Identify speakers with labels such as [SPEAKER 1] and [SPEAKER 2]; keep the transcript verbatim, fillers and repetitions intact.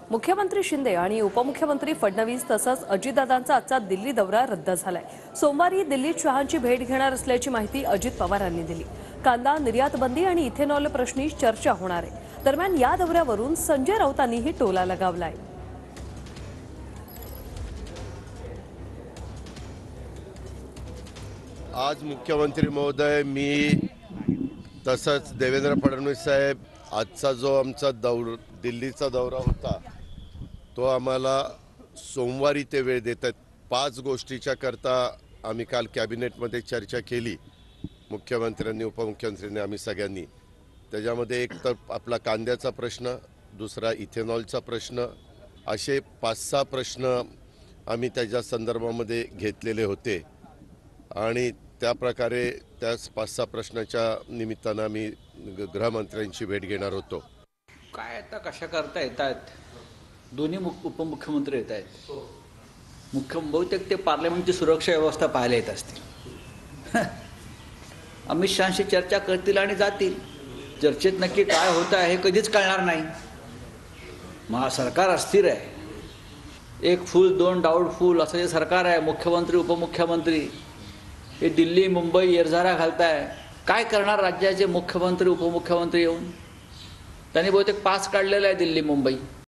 [SPEAKER 1] मुख्यमंत्री शिंदे आणि उपमुख्यमंत्री फडणवीस तसंच अजितदादांचा आजचा दिल्ली दौरा रद्द झालाय। सोमवारी दिल्लीत शहांची भेट घेणार असल्याची माहिती अजित पवारांनी दिली। कांदा निर्यात बंदी आणि इथेनॉल प्रश्नी चर्चा होणार आहे। दरम्यान या दौऱ्यावरून संजय राऊतांनीही टोला लगावलाय।
[SPEAKER 2] आज मुख्यमंत्री महोदय, मी तसंच देवेंद्र फडणवीस साहेब, आजचा जो आमचा दौर दिल्लीचा दौरा होता तो आम्हाला सोमवारी ते वेळ देतात। पाच गोष्टीच्या करता आम्ही काल कॅबिनेटमध्ये चर्चा केली, मुख्यमंत्र्यांनी, उपमुख्यमंत्र्यांनी, आम्ही सगळ्यांनी। त्याच्यामध्ये एक तर आपला कांद्याचा प्रश्न, दुसरा इथेनॉलचा प्रश्न, असे पाच सहा प्रश्न आम्ही त्याच्या संदर्भामध्ये घेतलेले होते आणि त्या प्रकारे त्या पाच सहा प्रश्नाच्या निमित्तानं आम्ही गृहमंत्र्यांची भेट घेणार होतो।
[SPEAKER 3] काय आता कशा करता येतात, दोन्ही उपमुख्यमंत्री येत आहेत। मुख्य बहुतेक ते पार्लमेंटची सुरक्षा व्यवस्था पाहायला येत असतील। अमित शहाशी चर्चा करतील आणि जातील। चर्चेत नक्की काय होतं आहे हे कधीच कळणार नाही। महा सरकार अस्थिर आहे, एक फूल दोन डाऊटफुल असं जे सरकार आहे। मुख्यमंत्री उपमुख्यमंत्री हे दिल्ली मुंबई येरझारा घालताय। काय करणार राज्याचे मुख्यमंत्री उपमुख्यमंत्री येऊन? त्यांनी बहुतेक पास काढलेला आहे दिल्ली मुंबई।